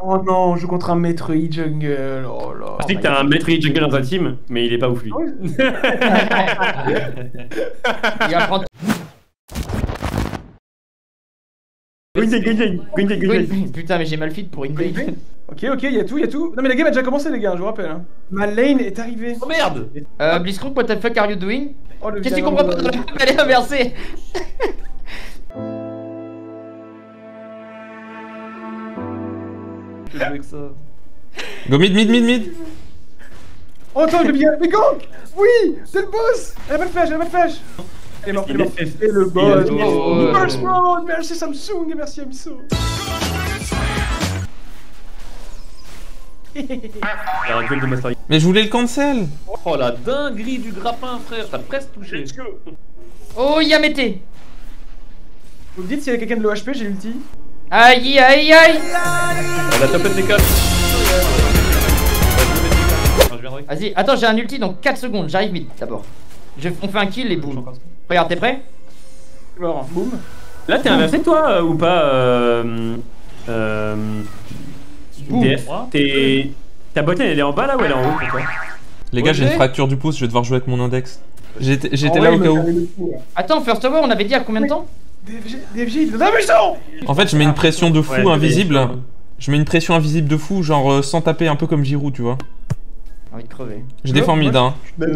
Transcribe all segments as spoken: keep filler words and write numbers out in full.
Oh non, je joue contre un maître e-jungle. Oh là. Je dis que t'as un maître e-jungle dans ta team, mais il est pas ouf lui. Il va prendre. Gwynplaine, Gwynplaine, Gwynplaine, Gwynplaine. Putain, mais j'ai mal fit pour une Gwynplaine. Ok, ok, y'a tout, y'a tout. Non mais la game a déjà commencé les gars, je vous rappelle. Hein. Ma lane est arrivée. Oh merde. Euh, Blitzcrank, what the fuck are you doing? Oh, qu'est-ce que tu comprends pas dans la map? Elle est inversée. Go mid, mid, mid, mid. Oh attends, je bien. Mais Gank. Oui, c'est le boss. Elle a pas de flash, elle a pas de flash. Elle est morte, elle est morte. C'est le boss. First round, merci Samsung et merci Amiso. Mais je voulais le cancel. Oh la dinguerie du grappin frère, t'as presque touché. Oh Yamete. Vous me dites s'il y a quelqu'un de l'O H P, j'ai l'ulti. Aïe aïe aïe. Elle a tapé tes câbles. Vas-y, attends, j'ai un ulti dans quatre secondes, j'arrive vite d'abord. Je... On fait un kill et boum. Regarde, t'es prêt? Alors, boum. Là t'es inversé toi euh, ou pas euh... Euh... D F, t'es... Ta botlane elle est en bas là ou elle est en haut pour toi? Les gars, j'ai une fracture du pouce, je vais devoir jouer avec mon index. J'étais j'étais là au cas où. Attends, First Tower, on avait dit à combien de temps? D F G, D F G, il est dans la maison. En fait, je mets une pression de fou invisible. Je mets une pression invisible de fou, genre euh, sans taper un peu comme Giroud, tu vois. J'ai envie de crever. Je défends mid, hein.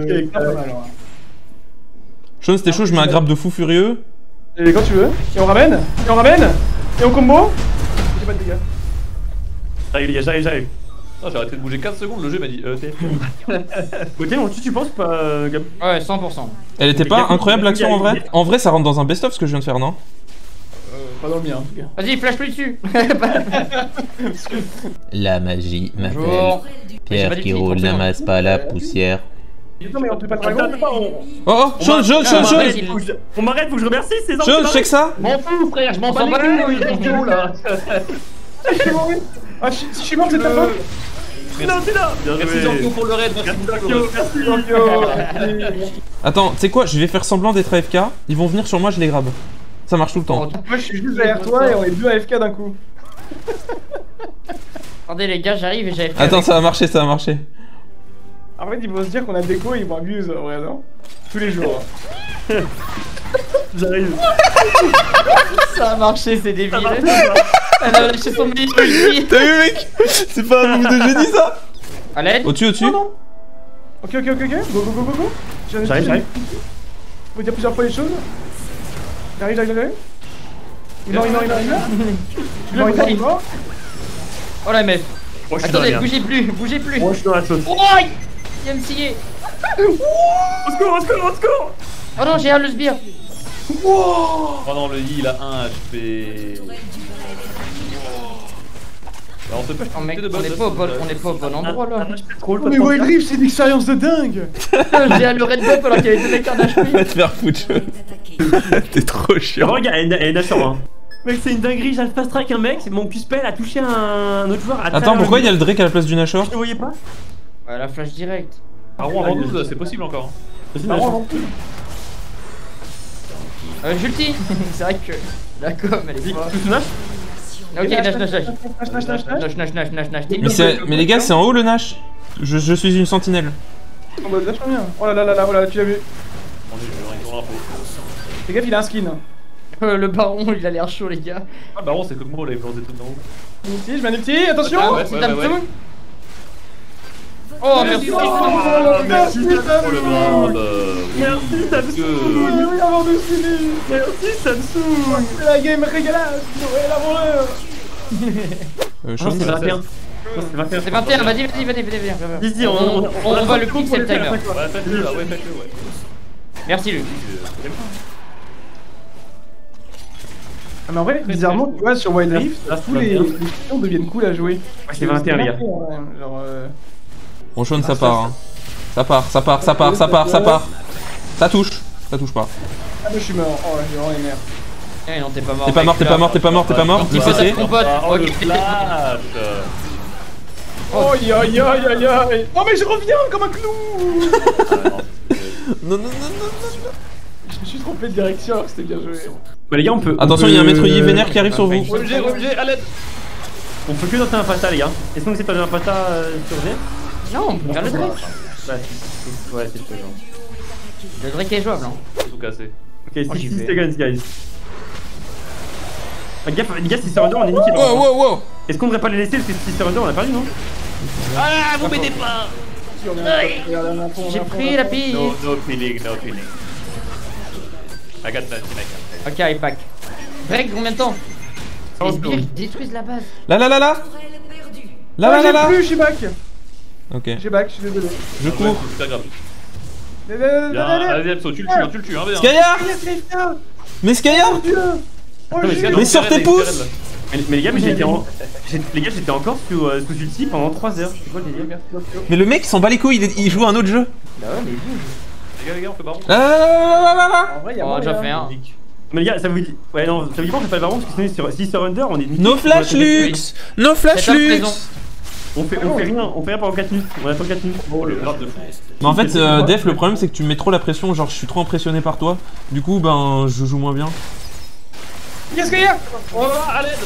Sean, c'était chaud, je mets un grab de fou furieux. Et quand tu veux. Et on ramène. Et on ramène. Et on combo. J'ai pas de dégâts. J'arrive les gars, j'arrive, j'arrive. Oh, j'ai arrêté de bouger quinze secondes, le jeu m'a dit euh, T F. Côté, tu, tu penses pas, euh, Gab? Ouais, cent pour cent. Elle était pas incroyable l'action en vrai? En vrai, ça rentre dans un best-of ce que je viens de faire, non? Euh, pas dans le mien en tout cas. Vas-y, flash plus dessus. La magie m'appelle. Pierre qui roule n'amasse pas la poussière. Non mais on peut pas dragon. Oh oh, Sean, Sean, Sean, Sean. On m'arrête, faut que je remercie ces gens. Sean, check ça. M'en fous frère, je m'en bats les couilles là. Je suis mort, oui. Ah, si je suis mort, c'est ta faute. Non, t'es là. Merci Zanko pour le raid, merci Zanko. Merci Zanko. Attends, tu sais quoi, je vais faire semblant d'être A F K. Ils vont venir sur moi, je les grabe. Ça marche tout le temps. Moi je suis juste derrière toi et on est deux A F K d'un coup. Attendez les gars, j'arrive et j'ai A F K. Attends, ça va marcher, ça va marcher. En fait, ils vont se dire qu'on a déco et ils vont abuse en vrai, non? Tous les jours. J'arrive. Ça a marché, c'est débile. Elle a lâché son mini ulti. T'as vu, mec? C'est pas un move de génie ça? À l'aide? Au-dessus, au-dessus. Ok, ok, ok, ok. Go, go, go, go, go. J'arrive, j'arrive. Faut dire plusieurs fois les choses. J'arrive, j'arrive, j'arrive. Il meurt, il meurt, il meurt, il meurt. Il meurt, il meurt, il meurt. Oh la meuf. Oh, je suis dans la Attendez, merde. bougez plus, bougez plus. Oh, je suis dans la sauce. Oh, il vient me scier. Au secours, au secours, au secours. Oh non, j'ai un le sbire. Oh non, le I il a un H P. Alors, on peut pas Oh mec, on est pas au bon, on est pas au bon endroit là. Mais Wild Rift, c'est une expérience de dingue. J'ai un le red buff alors qu'il y avait deux mecs en H P. Va te faire foutre. T'es trop chiant. Regarde, elle est sur un. Mec, c'est une dinguerie, j'arrive pas strike un mec, mon Q-spell a touché un, un autre joueur. Attends, pourquoi il y a le Drake à la place du Nashor? Je te voyais pas? Ouais, la flash direct. Ah, avant douze, c'est possible encore. Euh, j'ulti. C'est vrai que la com elle est pas. Tu nash? Ok, nash, nash, nash. Nash, nash, nash, nash. Nash, nash, nash, nash, nash. Mais, c'est- mais les gars, c'est en haut le Nash. Je, je suis une sentinelle. On va vachement bien. Oh là là là là, oh là là, tu l'as vu. Fais gaffe, il a un skin. Euh, le baron il a l'air chaud les gars. Ah, bah, c'est comme moi, on avait planté des trucs en haut. Ulti, je mets un ulti, attention. Ah, ouais, merci ouais, Samsung. ouais. Oh merci. Oh, merci Samsung. Merci Samsung. Oui, avant de finir. Merci Samsung. C'est la game régalade. Noël avant l'heure. Euh, Non, Sean, c'est vingt et un. C'est vingt et un, vas-y, vas-y, vas-y, vas-y, viens. Vas-y, on, on, on, on va le pick, c'est le timer. Ouais, faites-le là, ouais, faites-le, ouais. Merci Luc. Ah, mais en vrai, bizarrement, tu vois, sur Wild Rift, tous les les pions deviennent cool à jouer. Ouais, c'est vingt et un, les gars. Genre, euh... Bon, Sean, ça part. Hein. Ça part, ça part, ça part, ça part, ça part. Ça touche. Ça touche pas. Ah, je suis mort. Oh, j'ai vraiment les nerfs. Eh non, t'es pas mort. T'es pas mort, t'es pas mort, t'es pas mort, t'es pas mort. Il Il faut s'est ta compote. Oh, le Ok. flash. Oh, aïe aïe aïe aïe aïe. Oh, mais je reviens comme un clou. Non, non, non, non, non. Je me suis trompé de direction, c'était bien joué. Bah, les gars, on peut. Attention, il y a un maître Yi vénère qui arrive sur vous. Objet, objet, à l'aide. On peut que tenter un pasta, les gars. Est-ce qu'on essaie de tenter un pasta euh, sur D? Non, on peut faire le Drake. Ouais, c'est ouais, c'est ce genre. Le Drake est jouable, hein. Tout cassé. Ok, Oh, j'y six vais. seconds, guys. Ah, gaffe, les gars, si surrender, on est niqué. Wow, wow, wow. Est-ce qu'on devrait pas les laisser parce que si surrender, on a perdu, non? Ah, vous m'aidez pas. J'ai pris la piste. No, no feeling, no feeling. I got nothing, I got Ok, il pack. Drake, combien de temps? Oh, Les non. sbires détruisent la base. Là, là, là, là. Là, là, là, là. J'ai plus, j'ai back. Ok, J'ai back, je suis désolé. je cours. C'est pas grave. Allez, allez, Bien, allez, allez. allez, Abso, tu le tues, hein, tu le tues, hein, bien. Skyard. Mais Skyard. Mon Dieu. Oh, mais j'ai- c'est- Mais sur tes pouces. Mais, mais les gars, mais j'étais en... j'ai- les gars, j'étais encore sous, euh, sous ulti pendant trois heures. C'est quoi le délire? Mais le mec, il s'en bat les couilles, il, il joue à un autre jeu. Bah ouais, mais il bouge. Les gars, les gars, on fait baron. Là, là, là, là, là, là, là. En vrai, y'a Oh, moyen. déjà fait un. Mais les gars, ça vous dit... Ouais, non, ça vous dit pas qu'on fait pas le baron parce que sinon, sur- si surrender, on est niqué. No flash Lux. No flash Faites un Lux. présent. On fait, on fait rien, on fait rien pendant quatre minutes. On attend quatre minutes. Oh, le grave de fou. Mais en fait, euh, Def, le problème c'est que tu me mets trop la pression, genre je suis trop impressionné par toi. Du coup, ben, je joue moins bien. Qu'est-ce qu'il y a? Oh, à l'aide.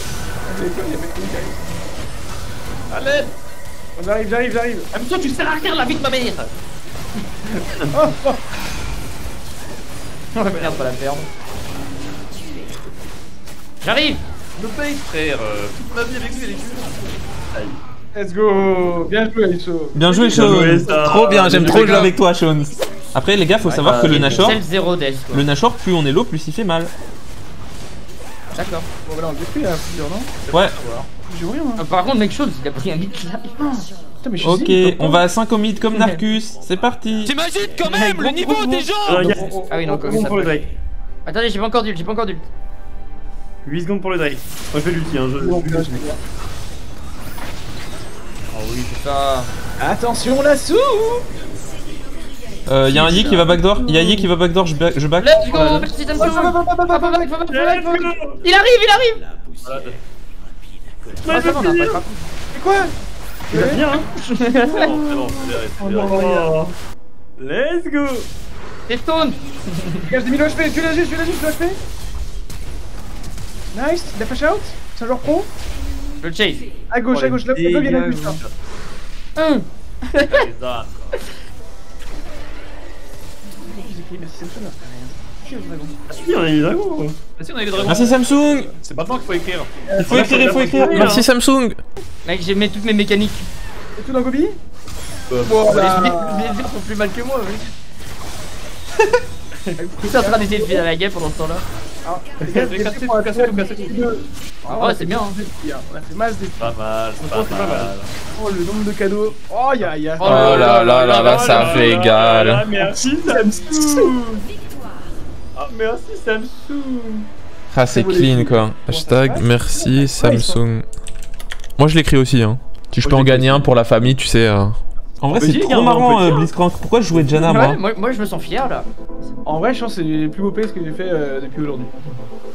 À l'aide. J'arrive, j'arrive, j'arrive. Ah, mais toi, tu sers à rien la vie de ma mère. Oh, oh. Oh merde, pas la perdre. J'arrive. Le base, frère. euh, Toute ma vie avec lui, elle est dure. Let's go. Bien joué, Aliso. Bien joué, Bien joué, Sean. ça. Trop bien, j'aime Bien trop joué, jouer gars. avec toi, Sean. Après, les gars, faut savoir que le Nashor, Celle zéro death, quoi. le Nashor, plus on est low, plus il fait mal. D'accord. Bon, bah là, on le détruit, là, plusieurs, non? Ouais. J'ai rien, moi. Euh, Par contre, mec chose, il a pris un hit là. Putain, mais je suis Ok, zip, on va à cinq au mid comme Narcus. C'est parti. T'imagines quand même le niveau des gens. Euh, gars, Ah oui, non, comme secondes ça. pour le Drake. Attendez, j'ai pas encore d'ult, j'ai pas encore d'ult. huit secondes pour le Drake. Moi, je fais l'ulti, hein. Je... Bon, là, je l'ai. Oh oui, c'est ça. Attention, la soupe. Euh, y'a un Yi qui va backdoor. Y'a Yi qui va backdoor, je back. Je back. Let's go, merci Samsung. Va, va, va, va, va, va, va, va. Il arrive, il arrive. Ouais, Ah, ça va, on a pas attrapé. C'est quoi? Il va bien, hein. Non, c'est bon, c'est Oh bien, non, regarde. Let's go. C'est stone. Regarde, j'ai mis le H P, je suis là, je suis là, je suis là, H P. Nice, il a flash out. C'est un joueur pro. Je le chase. À gauche, à gauche, le le il y en a plus. hein. Un. Les armes. Merci, Samson. Ah, si, on a eu dragon. Vas-y, on a eu des dragons. Merci Samsung. C'est maintenant qu'il faut écrire. Il faut écrire, il faut écrire. Merci Samsung. Mec, j'ai mis toutes mes mécaniques. Et tout dans Gobi? Les Voilà. sbires sont plus mal que moi, mec. Il est en train d'essayer de filer à la guêpe pendant ce temps-là. Ah, J'ai cassé tout, cassé tout, cassé tout. Oh, c'est bien, hein. On a fait masse des. Pas mal, c'est Oh, pas c'est pas mal. mal. Oh, le nombre de cadeaux. Oh, ya, ya. Oh Oh là là là là, ça régale. Merci Samsung. Ah, merci Samsung. Ah, c'est clean quoi. Hashtag merci Samsung. Moi je l'écris aussi hein. Si je peux en gagner un pour la famille, tu sais. euh. En vrai, Vas-y, c'est les gars, trop on marrant peut le euh, faire. Blitzcrank. Pourquoi je jouais Janna Ouais, moi moi, moi, je me sens fier là. En vrai, je pense que c'est les plus beaux pays que j'ai fait euh, depuis aujourd'hui.